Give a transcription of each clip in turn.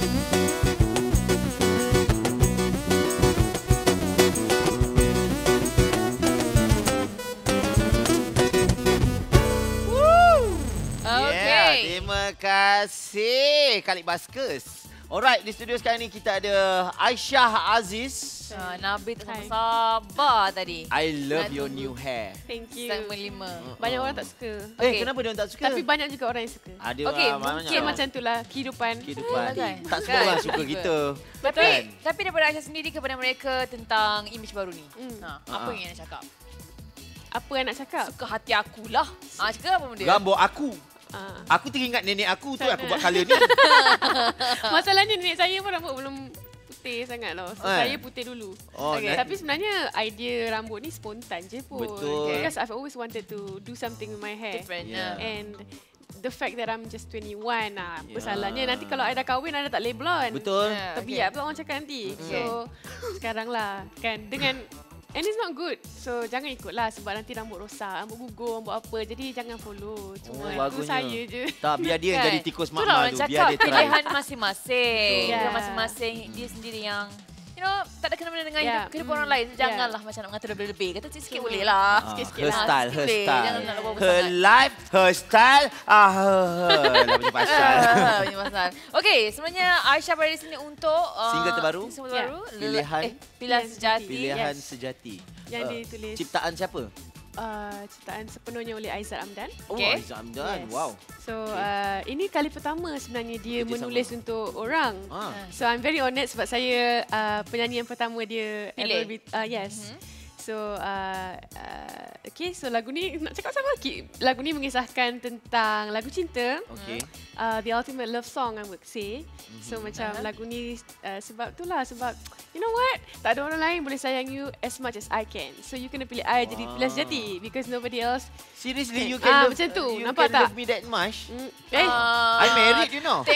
Terima kasih Khalid Baskers. Alright, di studio sekarang ni kita ada Aisyah Aziz. Nabil tak sabar tadi. I love your new hair. Thank you. Segmen 5. Banyak orang tak suka. Kenapa dia orang tak suka? Tapi banyak juga orang yang suka. Ada Okey, Mungkin macam itulah kehidupan. Kan? Tak semua orang suka kita. Tapi daripada Aisyah sendiri kepada mereka tentang imej baru ni. Apa yang nak cakap? Apa yang nak cakap? Suka hati akulah. Cakap apa benda? Gambar aku. Aku teringat nenek aku tu aku buat colour ni. Masalahnya nenek saya pun rambut belum putih sangat loh. So, saya putih dulu. Tapi sebenarnya idea rambut ni spontan je pun. Betul. Because I've always wanted to do something with my hair. Different. And the fact that I'm just 21 salahnya. Nanti kalau I dah kahwin, I dah tak boleh blonde. Betul. Terbiak pula orang cakap nanti. So sekarang lah kan dengan and it's not good. So jangan ikutlah sebab nanti rambut rosak, rambut gugur, rambut apa. Jadi jangan follow. Cuma itu saya je. Tak, biar dia jadi tikus mak malu. Biar dia try. Pilihan masing-masing. Masing-masing dia sendiri yang tak ada kena-mena dengan kehidupan orang lain. Janganlah macam nak mengata lebih-lebih. Kata sikit boleh lah. Sikit-sikit her lah. style, her style. Jangan nak bawa her life, her style. Dah macam pasal. Okey, sebenarnya Aisyah berada di sini untuk single terbaru. Pilihan Sejati. Pilihan Sejati. Yang ditulis. Ciptaan siapa? Ciptaan sepenuhnya oleh Aizat Amdan. Aizat Amdan. Wow. So ini kali pertama sebenarnya dia menulis untuk orang. So I'm very honoured sebab saya penyanyi yang pertama dia pilih. Yes. So okay, so lagu ni nak cakap sama. Lagu ni mengisahkan tentang lagu cinta. The ultimate love song I would say. So macam lagu ni sebab itulah sebab you know what? Tak ada orang lain boleh sayang you as much as I can. So you kena pilih I jadi pilihan sejati because nobody else. Seriously, you can macam tu. You nampak can tak? love me that much? I married, you know.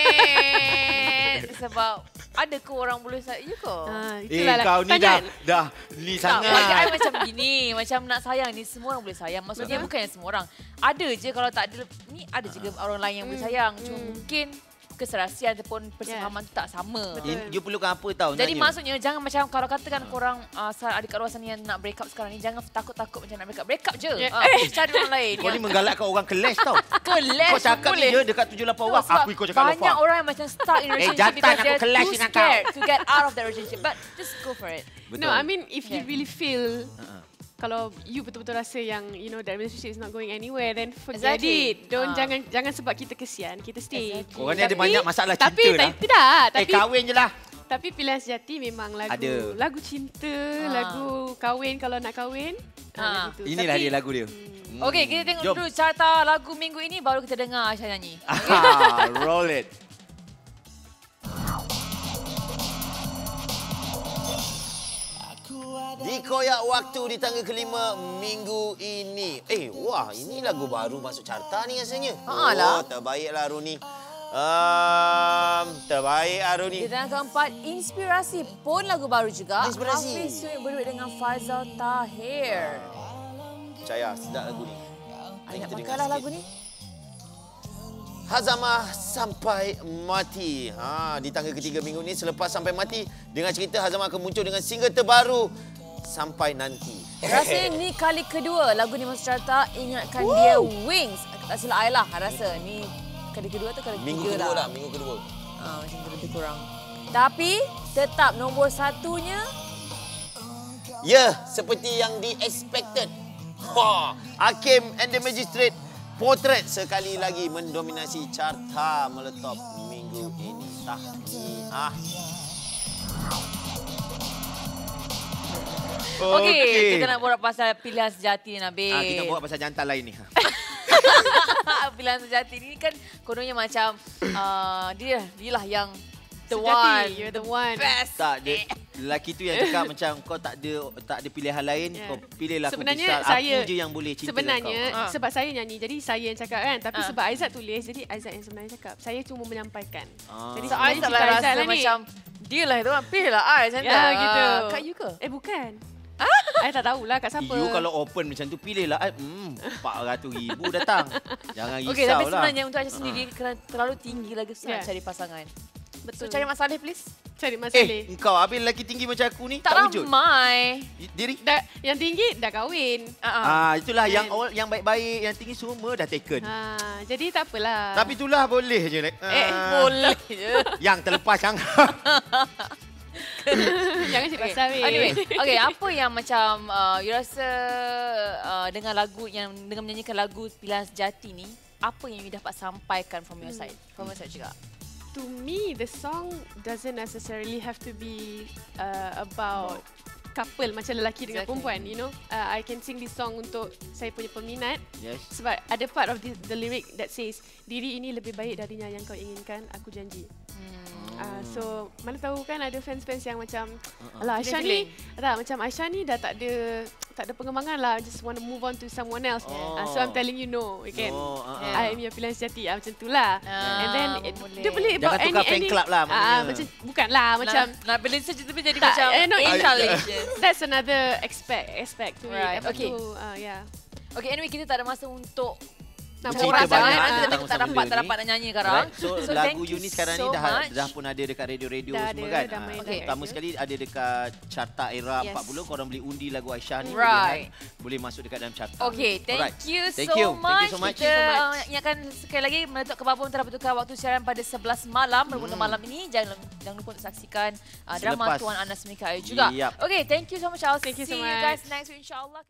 Sebab ada ke orang boleh sayang you ke? Kau ni dah ni sangat. Bagi I macam gini, macam nak sayang ni semua orang boleh sayang. Maksudnya bukannya semua orang. Ada je kalau tak ada ni ada je orang lain yang boleh sayang. Cuma mungkin keserasian ataupun persefahaman tak sama. You perlukan apa tahu? Jadi maksudnya jangan macam kalau katakan korang adik kat luar sana yang nak break up sekarang ni jangan takut-takut macam nak break up. Break up je. Cari orang lain. Kau ni menggalakkan orang keles tau. Keles. Kau cakap ni je dekat 7-8 orang. Aku ikut cakap lepas. Banyak orang yang macam stuck in a relationship because they're too scared to get out of that relationship. But just go for it. No, I mean if you really feel kalau you betul-betul rasa yang that relationship is not going anywhere, then forget it. Jangan sebab kita kesian, kita stay. Korang ni ada banyak masalah cinta lah. Tapi kahwin je lah. Tapi pilihan sejati memang lagu cinta, lagu kahwin kalau nak kahwin. Inilah dia lagu dia. Okey, kita tengok dulu carta lagu minggu ini baru kita dengar Aisyah nyanyi. Roll it. Dikoyak waktu di tangga kelima minggu ini. Wah, ini lagu baru masuk carta ni rasanya. Terbaiklah Roni. Terbaik Roni. Di tangga keempat, Inspirasi pun lagu baru juga. Inspirasi. Hafiz Suhaib berduet dengan Faizal Tahir. Percaya, sedap lagu ni. Nak pakailah lagu ni. Hazamah Sampai Mati. Di tangga ketiga minggu ni selepas Sampai Mati dengan cerita Hazamah akan muncul dengan single terbaru Sampai Nanti. Rasanya ni kali kedua lagu ni masuk carta. Ingatkan dia Wings. Tak silap I lah. I rasa ni kali kedua atau kali ketiga lah. Minggu kedua. Macam tu lebih kurang. Tapi tetap nombor satunya. Ya, seperti yang di-expected. Hakim and the Magistrate Portrait sekali lagi mendominasi carta meletop minggu ini. Tahniah. Okey, kita nak borak pasal pilihan sejati ni, Nabil. Kita borak pasal jantan lain ni. Pilihan sejati ni kan kononnya macam dia lah yang the sejati, one. You're the one. Best. Tak, lelaki tu yang cakap macam kau tak ada pilihan lain, kau pilihlah sebenarnya aku je yang boleh cinta sebenarnya kau. Sebab saya nyanyi, jadi saya yang cakap kan. Tapi sebab Aizat tulis, jadi Aizat yang sebenarnya cakap. Saya cuma menyampaikan. Jadi So Aizat lah rasa macam dia lah itu kan. Pilihlah I macam tu. Ya gitu. Kat you ke? Bukan. I tak tahulah kat siapa. You kalau open macam tu pilihlah 400,000 datang. Jangan risau lah. Okey, tapi sebenarnya untuk Aisyah sendiri kerana terlalu tinggi lagi susah nak cari pasangan. Betul. So cari Mak Saleh please. Cari Mak Saleh. Engkau habis lelaki tinggi macam aku ni Tak wujud. ramai. Diri? Yang tinggi dah kahwin. Itulah yang baik-baik, yang tinggi semua dah taken. Jadi tak apalah. Tapi itulah boleh je. Boleh je. Yang terlepas jangan. Jangan cakap pasal weh. Anyway, okay, apa yang macam you rasa dengan lagu yang dengan menyanyikan lagu Pilihan Sejati ni, apa yang you dapat sampaikan from your side? From your side juga. To me, the song doesn't necessarily have to be about couple macam lelaki dengan perempuan, you know. I can sing this song untuk saya punya peminat. Yes. Sebab ada part of the lyric that says, diri ini lebih baik darinya yang kau inginkan, aku janji. So, mana tahu kan ada fans-fans yang macam alah Aisyah ni, macam Aisyah ni dah tak ada pengembangan lah, just want to move on to someone else. So I'm telling you no, kan. I am your pilihan sejati, macam tu lah. And then dia boleh jangan tukar fan club lah maknanya. Macam bukanlah macam nak beli sejati tapi jadi macam that's another aspect to it. Okay. Yeah. Okay, anyway, kita tak ada masa untuk cerita banyak tak dapat nak nyanyi sekarang. So lagu you ni sekarang ni dah pun ada dekat radio-radio semua kan. Pertama sekali ada dekat Carta Era 40, korang boleh undi lagu Aisyah ni boleh masuk dekat dalam carta. Okay, thank you so much. Kita ingatkan sekali lagi Meletup ke Babon telah bertukar waktu siaran pada 11 malam. Bermula malam ini jangan lupa untuk saksikan drama Tuan Anas Mika Ayu juga. Okay, thank you so much. I'll see you guys next week insyaAllah.